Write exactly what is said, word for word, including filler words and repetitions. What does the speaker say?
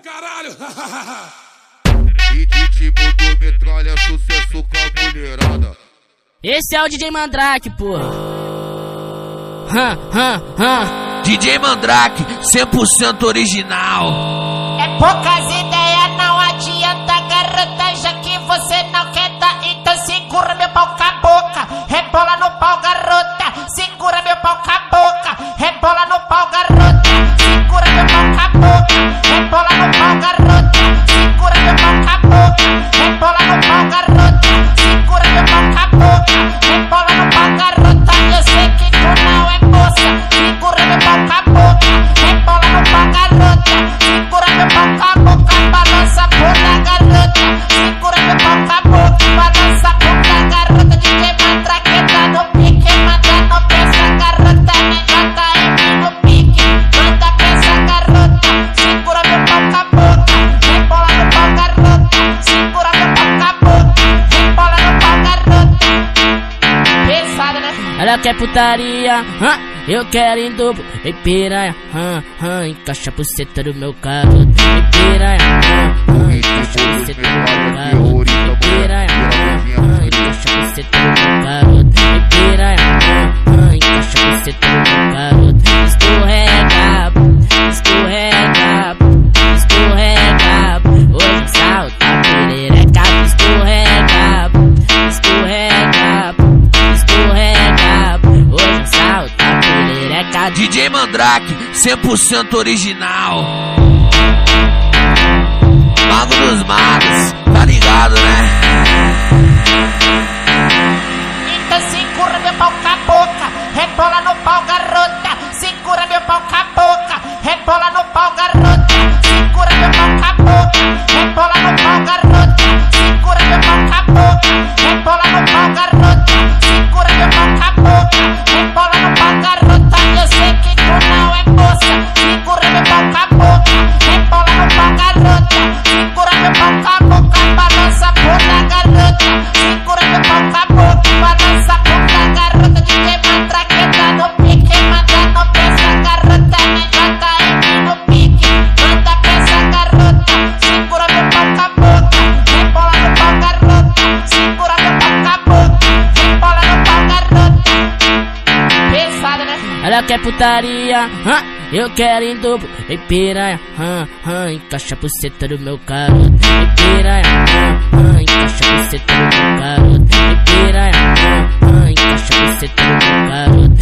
caralho! E tipo do metralha, sucesso com a mulherada. Esse é o D J Mandrake, porra. Hã, hã, hã. D J Mandrake, cem por cento original. É poucas ideias, não adianta, garota, já que você não quer dar. Então segura meu pau com a boca, rebola no pau, garota. Segura meu pau com a boca, rebola no pau, garota. Segura meu pau com a boca, rebola no pau, garota. Segura meu pau com a boca, rebola no pau, garota. Segura meu pau com a boca, rebola no pau, garota. Eu sei que tu não é moça. Segura meu pau com a boca, rebola no pau, garota. Segura meu pau com a boca, balança a bunda, garota. Segura meu pau com a boca, balança a bunda, garota. D J Mandrake tá no pique, manda no peça, garota. Me bota em mim no pique, manda peça, garota. Segura meu pau com a boca, rebola no pau, garota. Segura meu pau com a boca, rebola no pau, garota. Pesada, né? Ela quer putaria, hã? Eu quero em dobro. Ei piranha, hã, hã. Encaixa a buceta do meu garoto. Ei piranha, hã, hã. Encaixa a buceta do meu garoto. Ei piranha, hã, hã. Encaixa a buceta do meu garoto. Ei piranha, hã, hã. Encaixa a buceta do meu garoto. Escorrega, escorrega, escorrega. Hoje o sal tá perereca. Escorrega, escorrega, escorrega. Hoje o sal tá perereca. D J Mandrake, cem por cento original. Mago dos magos, tá ligado, né? Então segura meu pau com a boca, rebola no pau, garota. Segura meu pau com a boca, rebola no pau, garota. Segura meu pau com a boca, rebola no pau, garota. Segura meu pau com a boca, rebola no pau, garota. Segura meu pau com a boca, rebola no pau, garota. Eu sei que tu não é moça. Segura meu pau com a boca, rebola no pau, garota. Segura meu pau com a boca, balança a bunda, garota. Segura meu pau com a boca, balança a bunda, garota. D J Mandrake tá no pique, manda no peça, garota. Me bota em mim no pique, manda peça, garota. Segura meu pau com a boca, rebola no pau, garota. Segura meu pau com a boca, rebola no pau, garota. Pesada, né? Ela quer putaria, hã? Eu quero em dobro. Ei piranha, hã, hã. Encaixa a buceta do meu garoto. Ei piranha, hã, hã. Encaixa a buceta do meu garoto. Ei piranha, hã, hã. Encaixa a buceta do meu garoto.